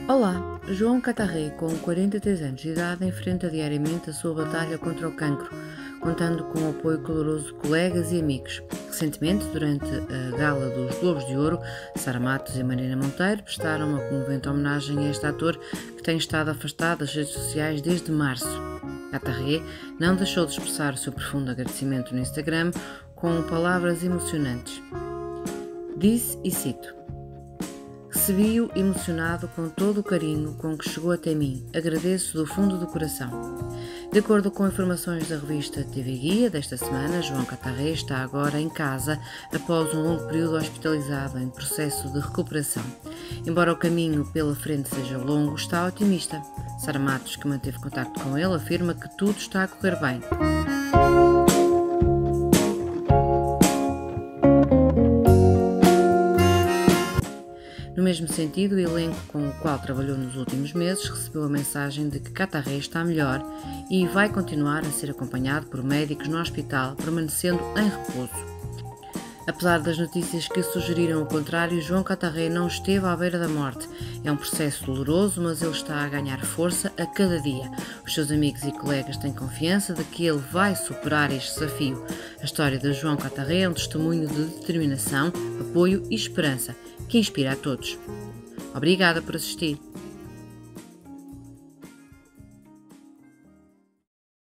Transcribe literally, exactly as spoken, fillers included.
Olá, João Catarré, com quarenta e três anos de idade, enfrenta diariamente a sua batalha contra o cancro, contando com o apoio caloroso de colegas e amigos. Recentemente, durante a gala dos Globos de Ouro, Sara Matos e Marina Monteiro prestaram uma comovente homenagem a este ator que tem estado afastado das redes sociais desde março. Catarré não deixou de expressar o seu profundo agradecimento no Instagram com palavras emocionantes. Disse, e cito: "Recebi-o emocionado com todo o carinho com que chegou até mim. Agradeço do fundo do coração." De acordo com informações da revista T V Guia desta semana, João Catarré está agora em casa após um longo período hospitalizado em processo de recuperação. Embora o caminho pela frente seja longo, está otimista. Sara Matos, que manteve contacto com ele, afirma que tudo está a correr bem. No mesmo sentido, o elenco com o qual trabalhou nos últimos meses recebeu a mensagem de que Catarré está melhor e vai continuar a ser acompanhado por médicos no hospital, permanecendo em repouso. Apesar das notícias que sugeriram o contrário, João Catarré não esteve à beira da morte. É um processo doloroso, mas ele está a ganhar força a cada dia. Os seus amigos e colegas têm confiança de que ele vai superar este desafio. A história de João Catarré é um testemunho de determinação, apoio e esperança, que inspira a todos. Obrigada por assistir.